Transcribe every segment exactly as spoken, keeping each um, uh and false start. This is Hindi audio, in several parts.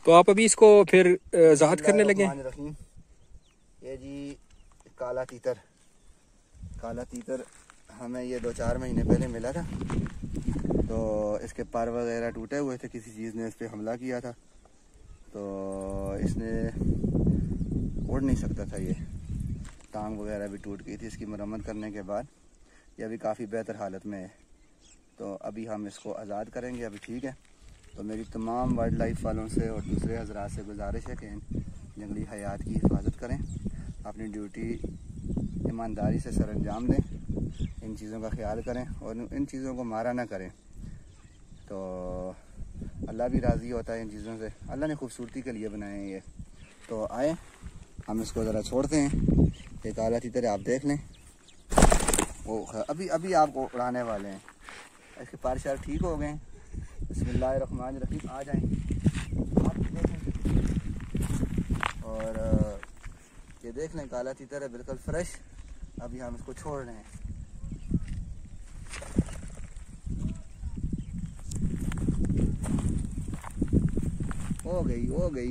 तो आप अभी इसको फिर ज़ाहत करने लगे? ये जी काला तीतर, काला तीतर हमें ये दो चार महीने पहले मिला था। तो इसके पर वगैरह टूटे हुए थे, किसी चीज़ ने इस पर हमला किया था, तो इसने उड़ नहीं सकता था। ये टांग वगैरह भी टूट गई थी। इसकी मरम्मत करने के बाद ये अभी काफ़ी बेहतर हालत में है। तो अभी हम इसको आज़ाद करेंगे, अभी ठीक है। तो मेरी तमाम वाइल्ड लाइफ वालों से और दूसरे हजरात से गुजारिश है कि जंगली हयात की हिफाजत करें, अपनी ड्यूटी ईमानदारी से सर अंजाम दें, इन चीज़ों का ख्याल करें और इन चीज़ों को मारा ना करें। तो अल्लाह भी राज़ी होता है इन चीज़ों से। अल्लाह ने खूबसूरती के लिए बनाए हैं ये। तो आए हम इसको ज़रा छोड़ते हैं। ये काला तीतर आप देख लें, वो अभी अभी आपको उड़ाने वाले हैं। इसके पर शार ठीक हो गए। बिस्मिल्लाहिर्रहमानिर्रहीम, आ जाएं आप देखें। और ये देख लें काला तीतर है, बिल्कुल फ्रेश। अभी हम इसको छोड़ रहे हैं। हो गई हो गई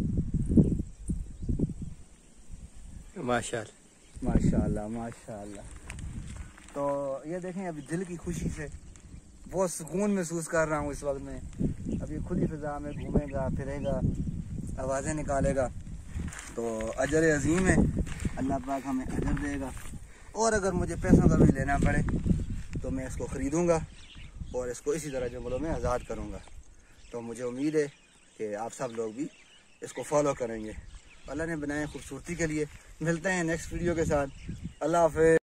माशाअल्लाह माशाअल्लाह माशाअल्लाह। तो ये देखें, अभी दिल की खुशी से बहुत सुकून महसूस कर रहा हूँ इस वक्त में। अभी खुली फिजा में घूमेगा फिरेगा, आवाज़ें निकालेगा, तो अजर अजीम है। अल्लाह पाक हमें अजर देगा। और अगर मुझे पैसों का भी लेना पड़े तो मैं इसको ख़रीदूँगा और इसको इसी तरह जंगलों में आज़ाद करूँगा। तो मुझे उम्मीद है कि आप सब लोग भी इसको फॉलो करेंगे। अल्लाह ने बनाए खूबसूरती के लिए। मिलते हैं नेक्स्ट वीडियो के साथ। अल्लाह हाफ़िज़।